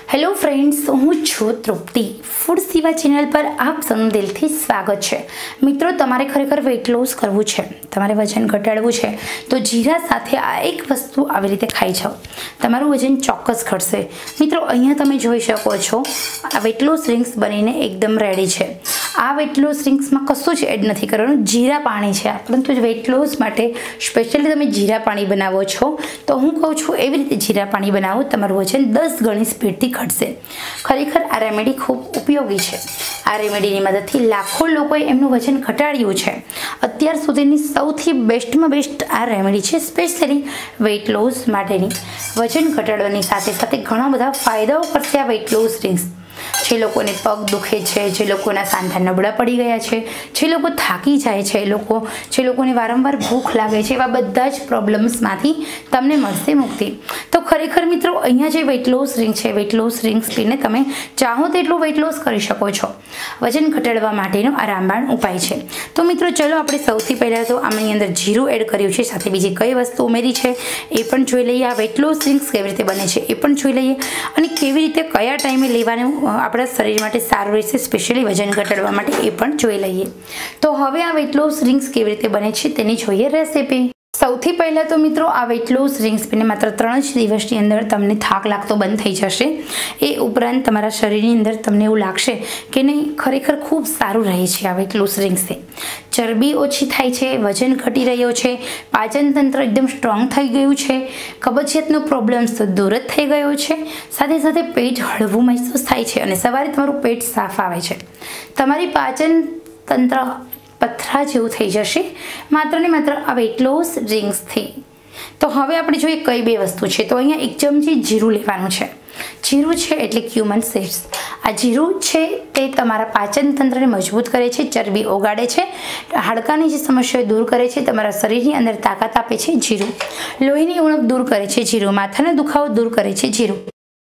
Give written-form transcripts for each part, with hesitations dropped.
Hello friends, હું છું તૃપ્તિ. Food સેવા ચેનલ પર આપ સૌનું દિલથી સ્વાગત છે. મિત્રો, તમારે ખરેખર વેઇટ લોસ કરવું છે, તમારે વજન ઘટાડવું છે, તો જીરા સાથે આ એક વસ્તુ આવી રીતે ખાઈ જાઓ, તમારું વજન ચોક્કસ ઘટશે. મિત્રો, અહીંયા તમે જોઈ શકો છો, આ વેઇટ લોસ ડ્રિંક્સ બનીને એકદમ રેડી છે. આ વેઇટ લોસ ડ્રિંક્સમાં કશું જ એડ નથી કરવાનું, જીરા પાણી છે. પરંતુ વેઇટ લોસ માટે સ્પેશિયલી તમે જીરા પાણી બનાવો છો, તો હું કહું છું એવી રીતે જીરા પાણી બનાવો, તમારું વજન 10 ગણી સ્પીડથી ઘટશે. ખરેખર આ રેમેડી ખૂબ ઉપયોગી છે. આ રેમેડીની મદદથી લાખો લોકોએ એમનું વજન ઘટાડ્યું છે. અત્યાર સુધીની સૌથી બેસ્ટમાં બેસ્ટ આ રેમેડી છે, સ્પેશિયલી વેઇટ લોસ માટેની. વજન ઘટાડવાની સાથે સાથે ઘણા બધા ફાયદાઓ કરશે આ વેઇટ લોસ ડ્રિંક્સ. જે લોકોને પગ દુખે છે, જે લોકોના સાંધા નબળા પડી ગયા છે, જે લોકો થાકી જાય છે, જે લોકોને વારંવાર ભૂખ લાગે છે, એવા બધા જ પ્રોબ્લેમ્સમાંથી તમને મળશે મુક્તિ. તો ખરેખર મિત્રો, અહીંયા જે વેઇટ લોસ ડ્રિંક છે, વેઇટ લોસ ડ્રિંક્સ પીને તમે ચાહો તેટલું વેઇટ લોસ કરી શકો છો. વજન ઘટાડવા માટેનો આ રામબાણ ઉપાય છે. તો મિત્રો, ચલો આપણે સૌથી પહેલાં તો આમની અંદર જીરું એડ કર્યું છે, સાથે બીજી કઈ વસ્તુ ઉમેરી છે એ પણ જોઈ લઈએ. આ વેઇટ લોસ ડ્રિંક્સ કેવી રીતે બને છે એ પણ જોઈ લઈએ, અને કેવી રીતે કયા ટાઈમે લેવાનું આપણા શરીર માટે સારું રહેશે, સ્પેશિયલી વજન ઘટાડવા માટે એ પણ જોઈ લઈએ. તો હવે આ વેઇટ લોસ ડ્રિંક્સ કેવી રીતે બને છે તેની જોઈએ રેસીપી. સૌથી પહેલાં તો મિત્રો, આ વેઇટ લોસ ડ્રિંક્સ પીને માત્ર 3 જ દિવસની અંદર તમને થાક લાગતો બંધ થઈ જશે. એ ઉપરાંત તમારા શરીરની અંદર તમને એવું લાગશે કે નહીં, ખરેખર ખૂબ સારું રહે છે આ વેઇટ લોસ ડ્રિંક્સથી. ચરબી ઓછી થાય છે, વજન ઘટી રહ્યો છે, પાચન તંત્ર એકદમ સ્ટ્રોંગ થઈ ગયું છે, કબજિયાતનો પ્રોબ્લેમ તો દૂર જ થઈ ગયો છે, સાથે સાથે પેટ હળવું મહેસૂસ થાય છે, અને સવારે તમારું પેટ સાફ આવે છે. તમારી પાચન તંત્ર પથરા જેવું થઈ જશે માત્ર ને માત્ર આ વેઇટ લોસ ડ્રિંક્સથી. તો હવે આપણે જોઈએ કઈ બે વસ્તુ છે. તો અહીંયા 1 ચમચી જીરું લેવાનું છે. જીરું છે એટલે ક્યુમન સીડ્સ. આ જીરું છે તે તમારા પાચન તંત્રને મજબૂત કરે છે, ચરબી ઓગાળે છે, હાડકાની જે સમસ્યાઓ દૂર કરે છે, તમારા શરીરની અંદર તાકાત આપે છે જીરું, લોહીની ઉણપ દૂર કરે છે જીરું, માથાનો દુખાવો દૂર કરે છે જીરું.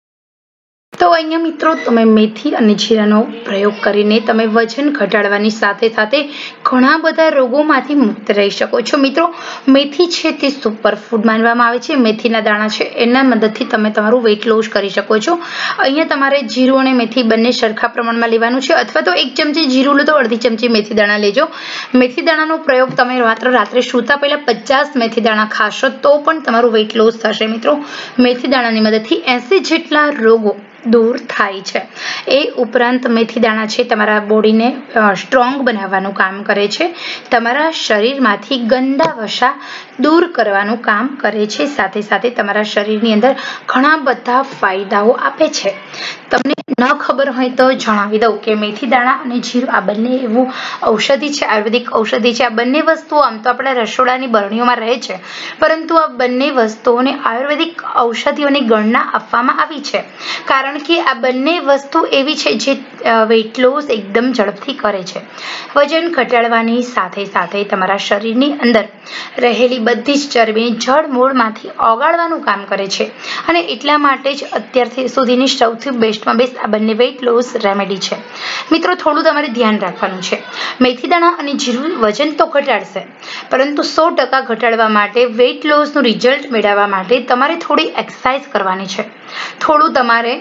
તો અહીંયા મિત્રો, તમે મેથી અને જીરાનો પ્રયોગ કરીને તમે વજન ઘટાડવાની સાથે સાથે ઘણા બધા રોગોમાંથી મુક્ત રહી શકો છો. મિત્રો, મેથી છે તે સુપર ફૂડ માનવામાં આવે છે. મેથીના દાણા છે એના મદદથી તમે તમારું વેઇટ લોસ કરી શકો છો. અહીંયા તમારે જીરું અને મેથી બંને સરખા પ્રમાણમાં લેવાનું છે, અથવા તો 1 ચમચી જીરું લો તો અડધી ચમચી મેથી દાણા લેજો. મેથી દાણાનો પ્રયોગ તમે માત્ર રાત્રે સૂતા પહેલા 50 મેથી દાણા ખાશો તો પણ તમારું વેઇટ લોસ થશે. મિત્રો, મેથી દાણાની મદદથી 80 જેટલા રોગો દૂર થાય છે. એ ઉપરાંત મેથી દાણા છે તમારા બોડીને સ્ટ્રોંગ બનાવવાનું કામ કરે છે, તમારા શરીરમાંથી ગંદા વસા દૂર કરવાનું કામ કરે છે, સાથે સાથે તમારા શરીરની અંદર ઘણા બધા ફાયદાઓ આપે છે. તમને ન ખબર હોય તો જણાવી દઉં કે મેથી દાણા અને જીરું આ બંને એવું ઔષધિ છે, આયુર્વેદિક ઔષધિ છે. આ બંને વસ્તુઓ આમ તો આપણા રસોડાની બરણીઓમાં રહે છે, પરંતુ આ બંને વસ્તુઓને આયુર્વેદિક ઔષધિઓની ગણના આપવામાં આવી છે, કારણ કે આ બંને વસ્તુ એવી છે જે વેઇટ લોસ એકદમ ઝડપથી કરે છે. વજન ઘટાડવાની સાથે સાથે તમારા શરીરની અંદર રહેલી બધી જ ચરબીને જળ મૂળમાંથી ઓગાળવાનું કામ કરે છે, અને એટલા માટે જ અત્યાર સુધીની સૌથી બેસ્ટમાં બેસ્ટ આ બંને વેઇટ લોસ રેમેડી છે. મિત્રો, થોડું તમારે ધ્યાન રાખવાનું છે. મેથી દાણા અને જીરું વજન તો ઘટાડશે, પરંતુ 100% ઘટાડવા માટે, વેઇટ લોસનું રિઝલ્ટ મેળવવા માટે તમારે થોડી એક્સરસાઇઝ કરવાની છે, થોડું તમારે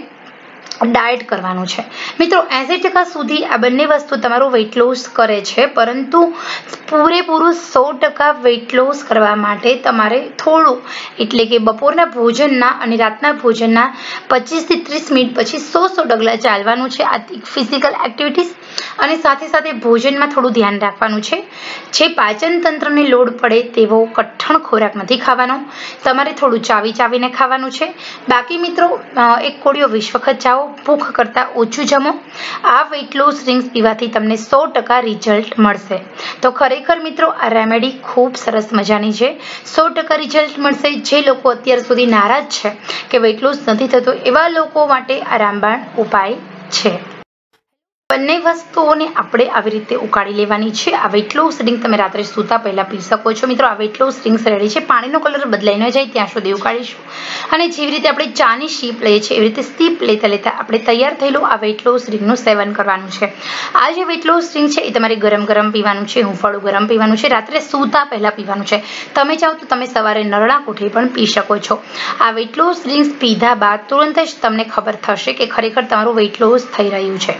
ડાયટ કરવાનું છે. મિત્રો, 80% સુધી આ બંને વસ્તુ તમારું વેઇટ લોસ કરે છે, પરંતુ પૂરેપૂરું 100% વેઇટ લોસ કરવા માટે તમારે થોડું, એટલે કે બપોરના ભોજનના અને રાતના ભોજનના 25 થી 30 મિનિટ પછી 100 ડગલા ચાલવાનું છે. આ ફિઝિકલ એક્ટિવિટીઝ, અને સાથે સાથે ભોજનમાં થોડું ધ્યાન રાખવાનું છે. જે પાચન તંત્રને લોડ પડે તેવો કઠણ ખોરાક નથી ખાવાનો, તમારે થોડું ચાવીને ખાવાનું છે. બાકી મિત્રો, એક કોળિયો 20 વખત જાઓ, ભૂખ કરતાં ઓછું જમો. આ વેઇટ લોસ ડ્રિંક્સ પીવાથી તમને 100% રિઝલ્ટ મળશે. તો ખરેખર મિત્રો, આ રેમેડી ખૂબ સરસ મજાની છે, 100% રિઝલ્ટ મળશે. જે લોકો અત્યાર સુધી નારાજ છે કે વેઇટ લોસ નથી થતો, એવા લોકો માટે આ રામબાણ ઉપાય છે. બંને વસ્તુઓને આપણે આવી રીતે ઉકાળી લેવાની છે। આ વેટ લોસ ડ્રિંક તમે રાત્રે સૂતા પહેલા પી શકો છો। મિત્રો, આ વેટ લોસ ડ્રિંક્સ રેડી છે। પાણીનો કલર બદલાઈ ન જાય ત્યાં સુધી ઉકાળીશું અને જેવી રીતે આપણે ચાની સીપ લઈએ છીએ એવી રીતે સીપ લેતા લેતા આપણે તૈયાર થયેલું આ વેટ લોસ ડ્રિંકનું સેવન કરવાનું છે। આ જે વેટ લોસ ડ્રિંક છે એ તમારે ગરમ ગરમ પીવાનું છે, હુંફાળું ગરમ પીવાનું છે, રાત્રે સૂતા પહેલા પીવાનું છે। તમે ચાહો તો તમે સવારે નરણા કોઠે પણ પી શકો છો। આ વેટ લોસ ડ્રિંક્સ પીધા બાદ તુરંત જ તમને ખબર થશે કે ખરેખર તમારું વેટ લોસ થઈ રહ્યું છે।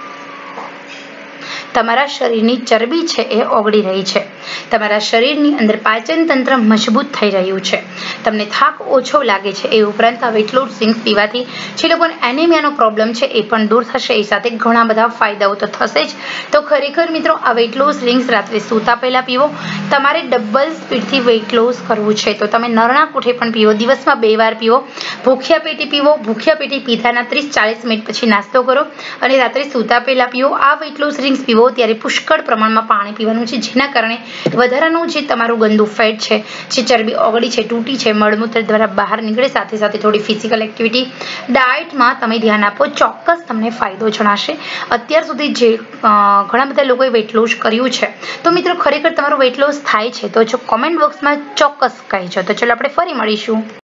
તમારા શરીરની ચરબી છે એ ઓગળી રહી છે। તમારા શરીરની અંદર પાચન તંત્ર મજબૂત થઈ રહ્યું છે। તમને થાક ઓછો લાગે છે। એ ઉપરાંત આ વેટ લોસ ડ્રિંક્સ પીવાથી જે લોકોને એનિમિયાનો પ્રોબ્લેમ છે એ પણ દૂર થશે। એ સાથે ઘણા બધા ફાયદાઓ તો થશે જ। તો ખરેખર મિત્રો, આ વેટ લોસ ડ્રિંક્સ રાત્રે સૂતા પહેલા પીવો। તમારે ડબલ સ્પીડથી વેટ લોસ કરવું છે તો તમે નરણા કોઠે પણ પીવો, દિવસમાં 2 વાર પીવો, ભૂખ્યા પેટે પીવો। ભૂખ્યા પેટે પીધાના 30-40 મિનિટ પછી નાસ્તો કરો અને રાત્રે સૂતા પહેલા પીવો। આ વેટ લોસ ડ્રિંક્સ પીવો ત્યારે પુષ્કળ પ્રમાણમાં પાણી પીવાનું છે, જેના કારણે વધારાનું જે તમારું ગંદુ ફેટ છે, જે ચરબી ઓગળી છે, તૂટી છે, મળમૂત્ર દ્વારા બહાર નીકળે। સાથે સાથે થોડી ફિઝિકલ એક્ટિવિટી, ડાયટમાં તમે ધ્યાન આપો, ચોક્કસ તમને ફાયદો જણાશે। અત્યાર સુધી જે ઘણા બધા લોકોએ વેટ લોસ કર્યું છે, તો મિત્રો ખરેખર તમારું વેટ લોસ થાય છે તો જો કોમેન્ટ બોક્સમાં ચોક્કસ કહેજો। તો ચલો આપણે ફરી મળીશું।